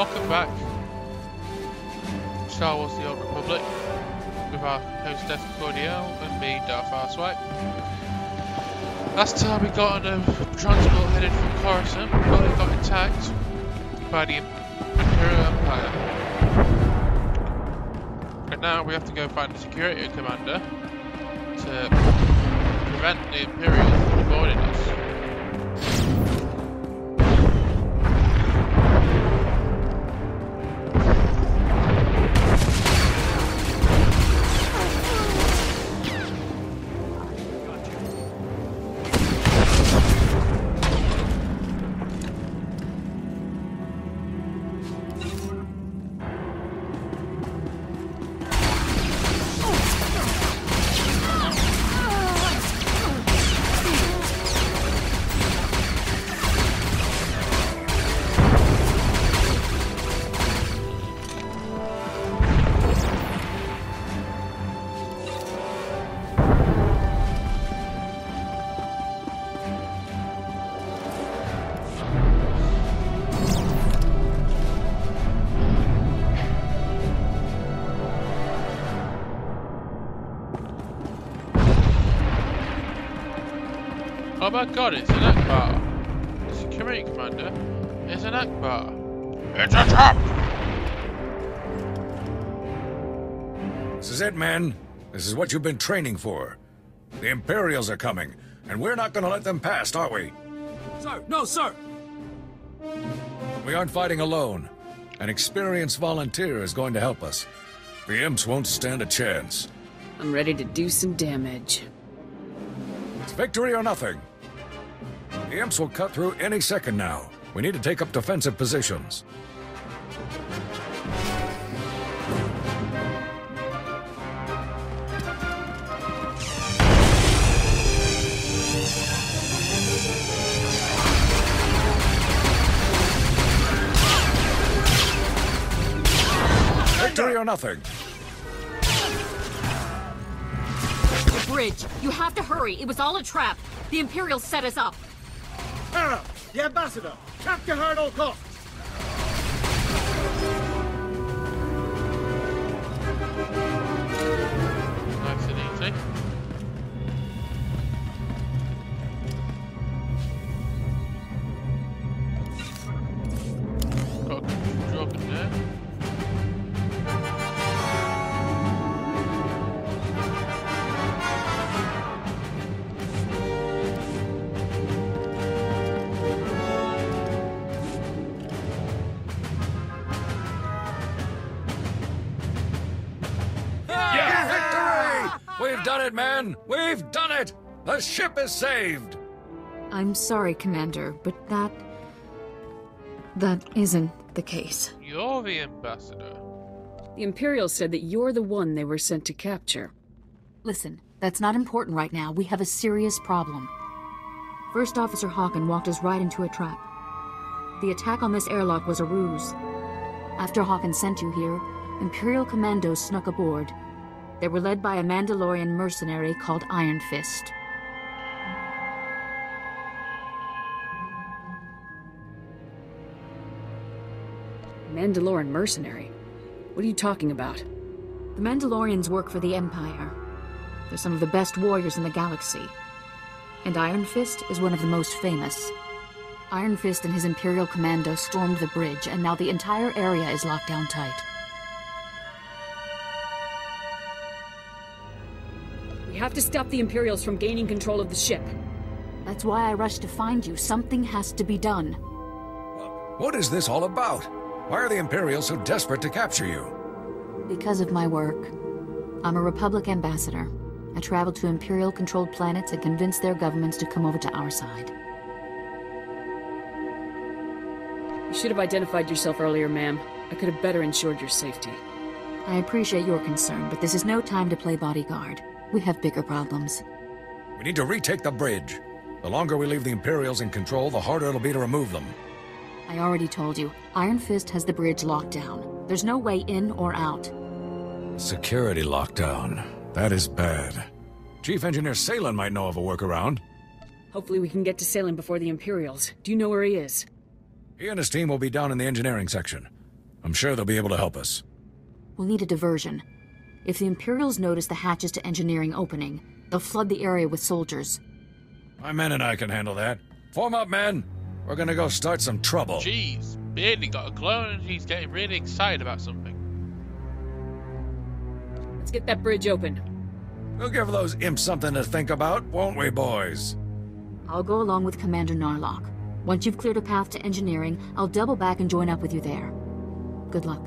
Welcome back. Star Wars The Old Republic with our hostess Cordealle and me, Darth Arswipe. Last time we got on a transport headed from Coruscant, but it got attacked by the Imperial Empire. And now we have to go find the security commander to prevent the Imperials from boarding us. Oh my god, it's an Akbar! The security commander is an Akbar! It's a trap! This is it, men. This is what you've been training for. The Imperials are coming, and we're not gonna let them past, are we? Sir, no, sir! We aren't fighting alone. An experienced volunteer is going to help us. The Imps won't stand a chance. I'm ready to do some damage. It's victory or nothing. The Imps will cut through any second now. We need to take up defensive positions. Victory or nothing. The bridge. You have to hurry. It was all a trap. The Imperials set us up. Hera, the ambassador! Capture her at all costs! Nice and easy. Got a drop in there. We've done it, man! We've done it! The ship is saved! I'm sorry, Commander, but that isn't the case. You're the ambassador. The Imperials said that you're the one they were sent to capture. Listen, that's not important right now. We have a serious problem. First Officer Hawken walked us right into a trap. The attack on this airlock was a ruse. After Hawken sent you here, Imperial commandos snuck aboard. They were led by a Mandalorian mercenary called Iron Fist. Mandalorian mercenary? What are you talking about? The Mandalorians work for the Empire. They're some of the best warriors in the galaxy. And Iron Fist is one of the most famous. Iron Fist and his Imperial commando stormed the bridge, and now the entire area is locked down tight. We have to stop the Imperials from gaining control of the ship. That's why I rushed to find you. Something has to be done. What is this all about? Why are the Imperials so desperate to capture you? Because of my work. I'm a Republic ambassador. I traveled to Imperial-controlled planets and convinced their governments to come over to our side. You should have identified yourself earlier, ma'am. I could have better ensured your safety. I appreciate your concern, but this is no time to play bodyguard. We have bigger problems. We need to retake the bridge. The longer we leave the Imperials in control, the harder it'll be to remove them. I already told you, Iron Fist has the bridge locked down. There's no way in or out. Security lockdown. That is bad. Chief Engineer Salen might know of a workaround. Hopefully we can get to Salem before the Imperials. Do you know where he is? He and his team will be down in the engineering section. I'm sure they'll be able to help us. We'll need a diversion. If the Imperials notice the hatches to engineering opening, they'll flood the area with soldiers. My men and I can handle that. Form up, men! We're gonna go start some trouble. Jeez, Beardy got a glow and he's getting really excited about something. Let's get that bridge open. We'll give those imps something to think about, won't we, boys? I'll go along with Commander Narlock. Once you've cleared a path to engineering, I'll double back and join up with you there. Good luck.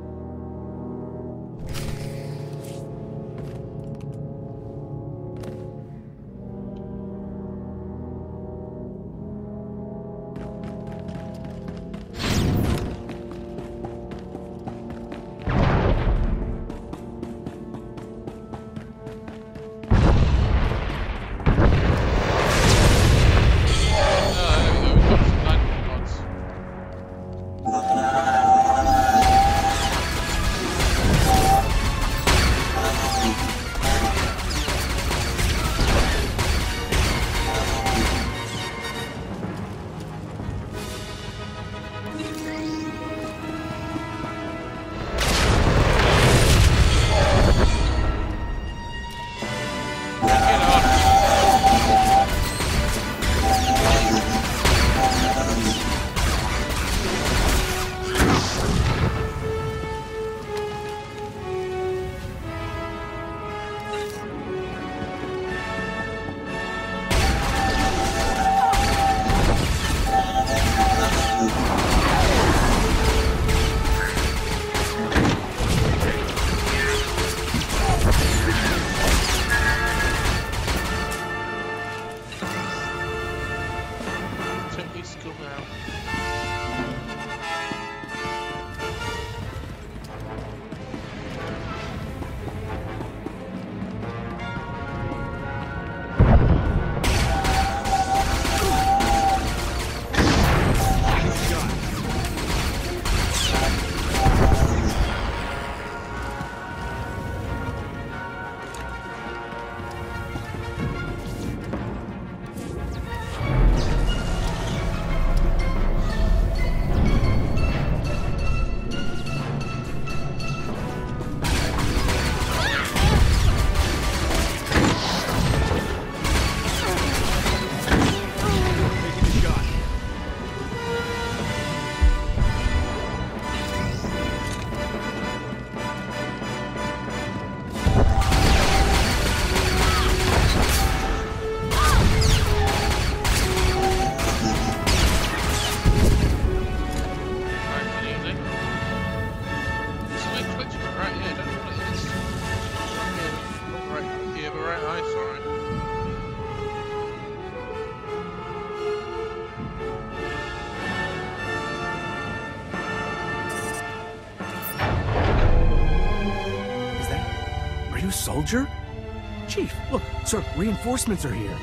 Soldier? Chief, look, sir, reinforcements are here.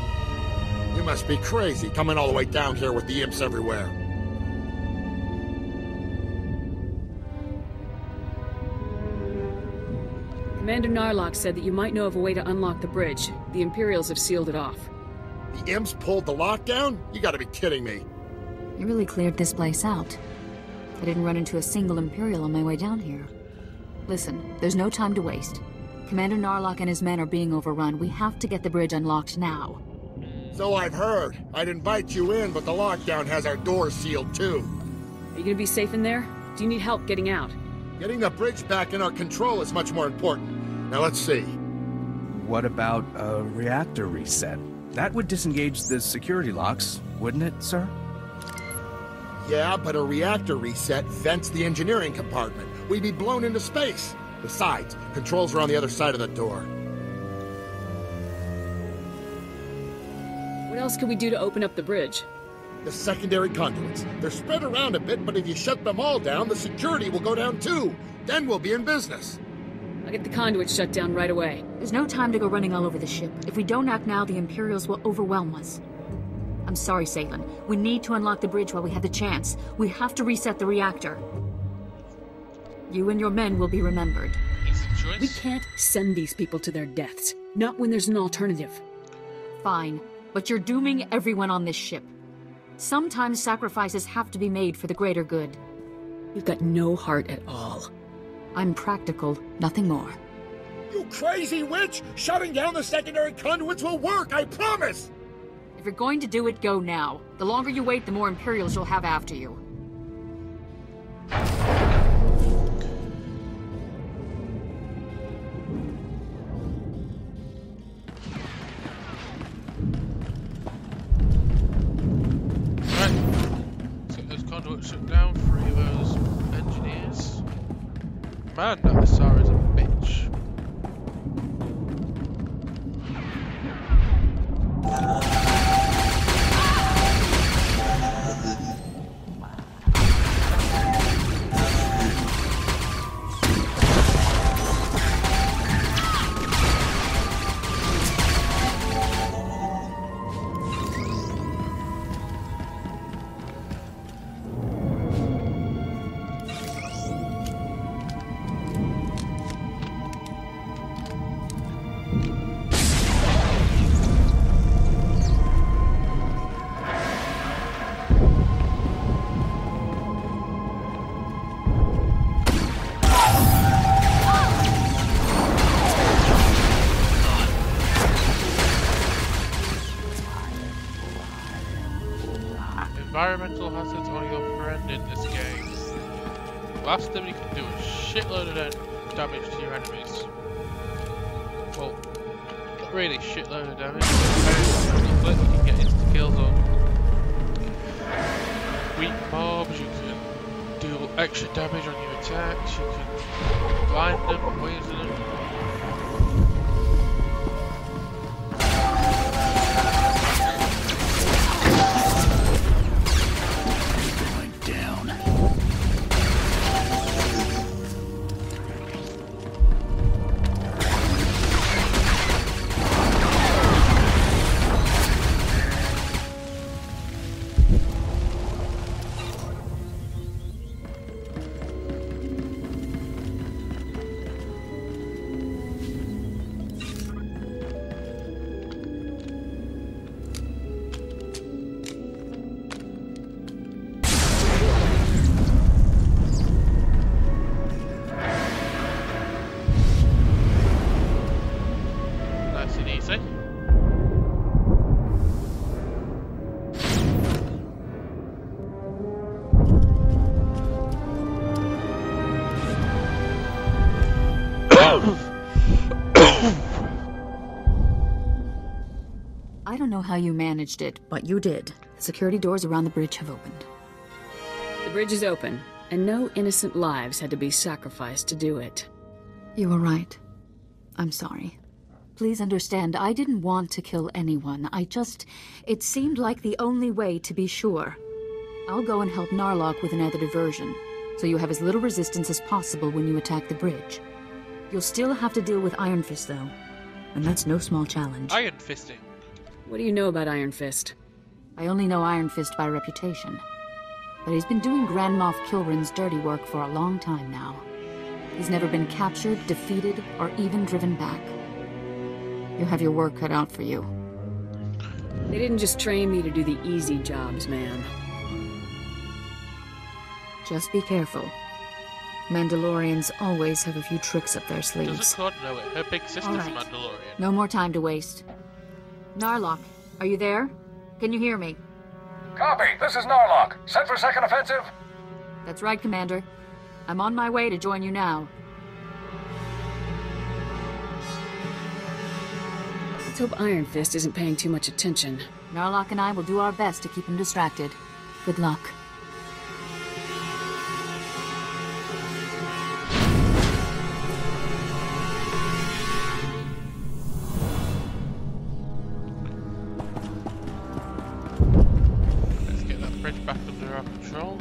You must be crazy coming all the way down here with the imps everywhere. Commander Narlock said that you might know of a way to unlock the bridge. The Imperials have sealed it off. The imps pulled the lockdown? You gotta be kidding me. You really cleared this place out. I didn't run into a single Imperial on my way down here. Listen, there's no time to waste. Commander Narlock and his men are being overrun. We have to get the bridge unlocked now. So I've heard. I'd invite you in, but the lockdown has our doors sealed too. Are you gonna be safe in there? Do you need help getting out? Getting the bridge back in our control is much more important. Now let's see. What about a reactor reset? That would disengage the security locks, wouldn't it, sir? Yeah, but a reactor reset vents the engineering compartment. We'd be blown into space. Besides, controls are on the other side of the door. What else can we do to open up the bridge? The secondary conduits. They're spread around a bit, but if you shut them all down, the security will go down too. Then we'll be in business. I'll get the conduit shut down right away. There's no time to go running all over the ship. If we don't act now, the Imperials will overwhelm us. I'm sorry, Salen. We need to unlock the bridge while we have the chance. We have to reset the reactor. You and your men will be remembered. We can't send these people to their deaths. Not when there's an alternative. Fine, but you're dooming everyone on this ship. Sometimes sacrifices have to be made for the greater good. You've got no heart at all. I'm practical, nothing more. You crazy witch! Shutting down the secondary conduits will work, I promise! If you're going to do it, go now. The longer you wait, the more Imperials you'll have after you. Shut down 3 of those engineers. Man, that Asara's a bitch. Environmental hazards are your friend in this game. Blast them, you can do a shitload of damage to your enemies. Well, not really shitload of damage, but you can get insta kills on weak mobs, you can do extra damage on your attacks, you can blind them, poison them. I don't know how you managed it, but you did. The security doors around the bridge have opened. The bridge is open, and no innocent lives had to be sacrificed to do it. You were right. I'm sorry. Please understand, I didn't want to kill anyone. It seemed like the only way to be sure. I'll go and help Narlock with another diversion, so you have as little resistance as possible when you attack the bridge. You'll still have to deal with Iron Fist, though, and that's no small challenge. Iron Fisting. What do you know about Iron Fist? I only know Iron Fist by reputation, but he's been doing Grand Moff Kilrin's dirty work for a long time now. He's never been captured, defeated, or even driven back. You have your work cut out for you. They didn't just train me to do the easy jobs, man. Just be careful. Mandalorians always have a few tricks up their sleeves. Doesn't Claude know it? Her big sister's All right. a Mandalorian. No more time to waste. Narlock, are you there? Can you hear me? Copy. This is Narlock. Set for second offensive? That's right, Commander. I'm on my way to join you now. Let's hope Iron Fist isn't paying too much attention. Narlock and I will do our best to keep him distracted. Good luck. Let's get that bridge back under our control.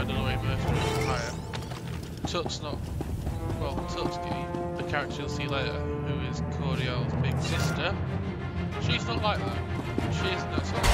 Mandalorian mercenaries for hire. Tut's not... Well, Tut's the character you'll see later, who is Cordealle's big sister. She's not like that. She isn't that sort of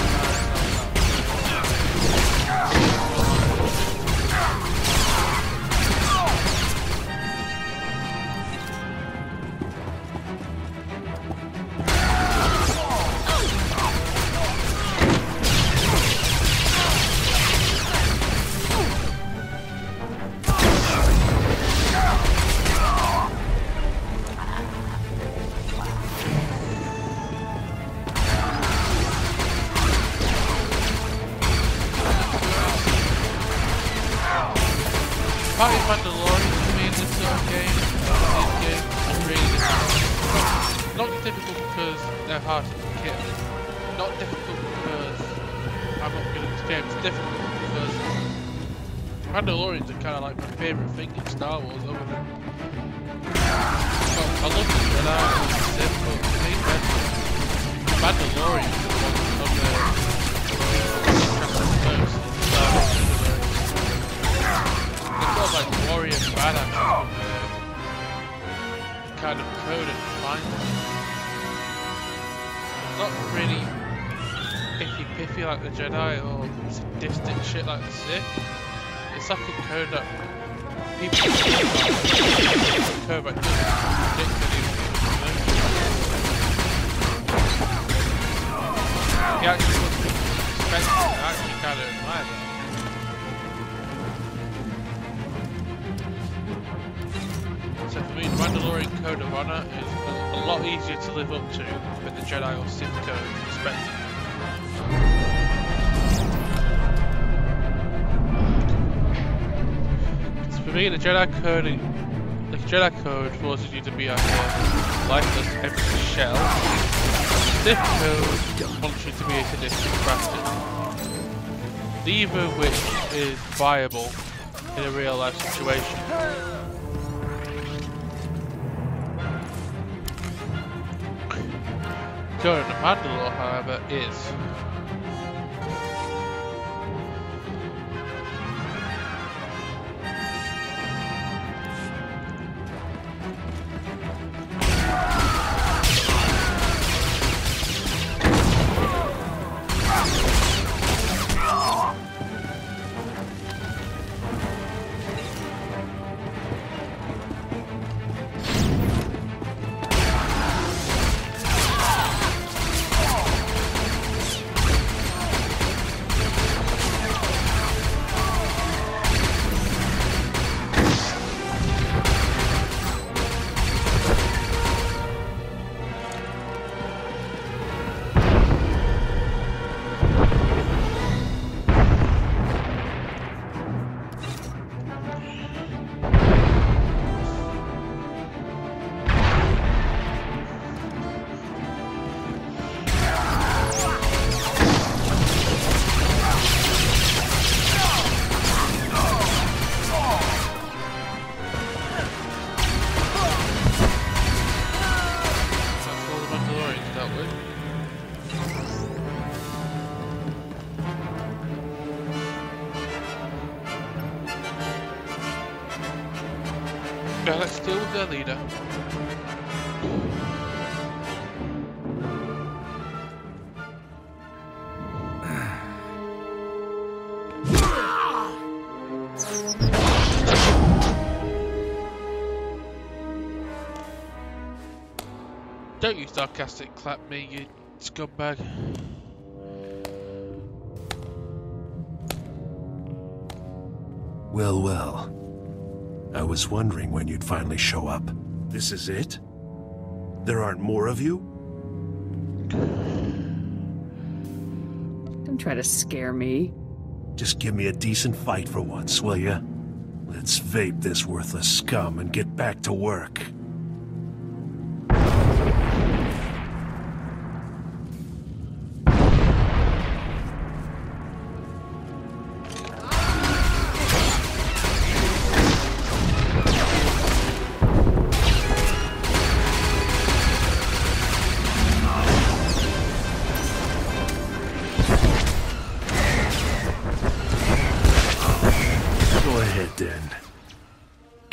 fighting Mandalorian to me in this sort of game, is really difficult. Not difficult because they're hard to kill. Not difficult because I'm not good at this game. It's difficult because Mandalorians are kind of like my favourite thing in Star Wars other than... Well, I love the Jedi and the Sith, but to me, the Mandalorians are the ones of the most in Star Wars universe. They've got like warrior badass kind of code and defines them. Not really iffy-piffy like the Jedi or sadistic shit like the Sith. It's like a code that people code that doesn't predict anything. He actually puts people in perspective. I actually kind of admire that. So for me, the Mandalorian Code of Honor is a lot easier to live up to than the Jedi or Sith Code, respectively. So for me, the Jedi Code forces you to be like a lifeless, empty shell. The Sith Code wants you to be a sadistic bastard. Neither of which is viable in a real life situation. Going to Mandalore, however, is yeah, let's deal with their leader. Don't you sarcastic clap me, you scumbag. Well, well. I was wondering when you'd finally show up. This is it? There aren't more of you? Don't try to scare me. Just give me a decent fight for once, will ya? Let's vape this worthless scum and get back to work.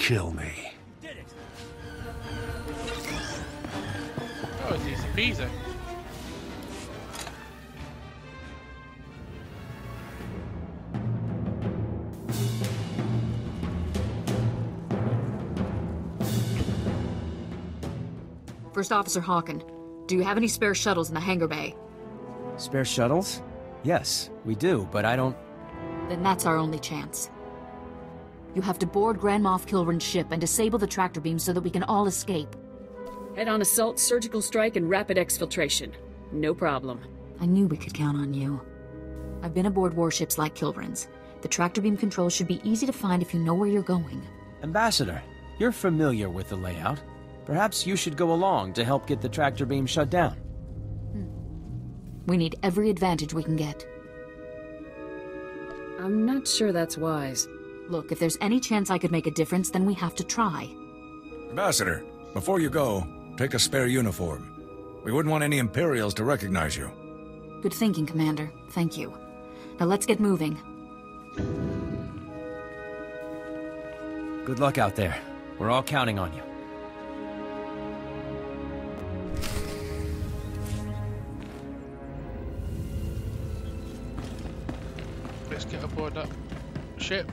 kill me. Oh, it's easy peasy. First Officer Hawken, do you have any spare shuttles in the hangar bay? Spare shuttles? Yes, we do, but I don't... Then that's our only chance. You have to board Grand Moff Kilrin's ship and disable the tractor beam so that we can all escape. Head-on assault, surgical strike, and rapid exfiltration. No problem. I knew we could count on you. I've been aboard warships like Kilrin's. The tractor beam controls should be easy to find if you know where you're going. Ambassador, you're familiar with the layout. Perhaps you should go along to help get the tractor beam shut down. We need every advantage we can get. I'm not sure that's wise. Look, if there's any chance I could make a difference, then we have to try. Ambassador, before you go, take a spare uniform. We wouldn't want any Imperials to recognize you. Good thinking, Commander. Thank you. Now let's get moving. Good luck out there. We're all counting on you. Let's get aboard that ship.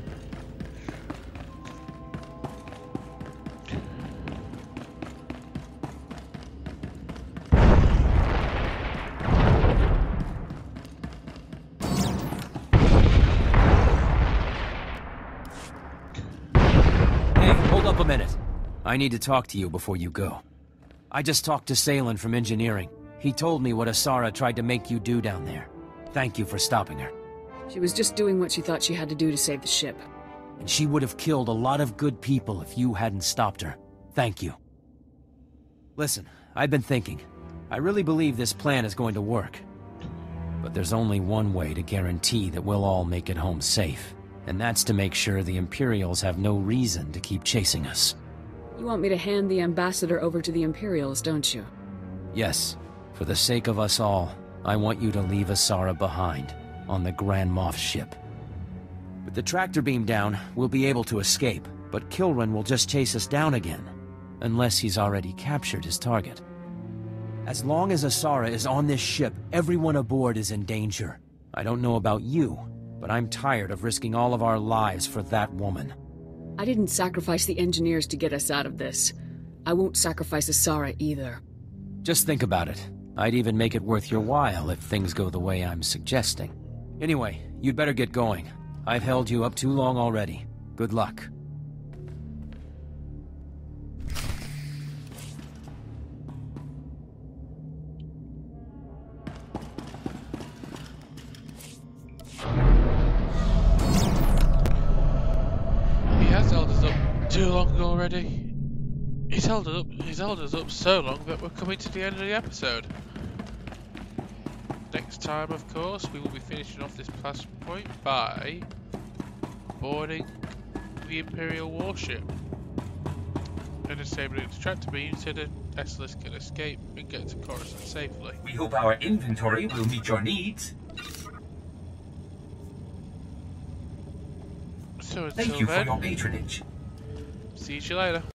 Hey, hold up a minute. I need to talk to you before you go. I just talked to Salen from engineering. He told me what Asara tried to make you do down there. Thank you for stopping her. She was just doing what she thought she had to do to save the ship. And she would have killed a lot of good people if you hadn't stopped her. Thank you. Listen, I've been thinking. I really believe this plan is going to work. But there's only one way to guarantee that we'll all make it home safe. And that's to make sure the Imperials have no reason to keep chasing us. You want me to hand the ambassador over to the Imperials, don't you? Yes. For the sake of us all, I want you to leave Asara behind, on the Grand Moff ship. With the tractor beam down, we'll be able to escape, but Kilrin will just chase us down again. Unless he's already captured his target. As long as Asara is on this ship, everyone aboard is in danger. I don't know about you, but I'm tired of risking all of our lives for that woman. I didn't sacrifice the engineers to get us out of this. I won't sacrifice Asara either. Just think about it. I'd even make it worth your while if things go the way I'm suggesting. Anyway, you'd better get going. I've held you up too long already. Good luck. He has held us up too long already. He's held us up so long that we're coming to the end of the episode. Next time, of course, we will be finishing off this past point by boarding the Imperial warship and disabling its tractor beam so that Esselis can escape and get to Coruscant safely. We hope our inventory will meet your needs. So Thank until you for then, your patronage. see you later.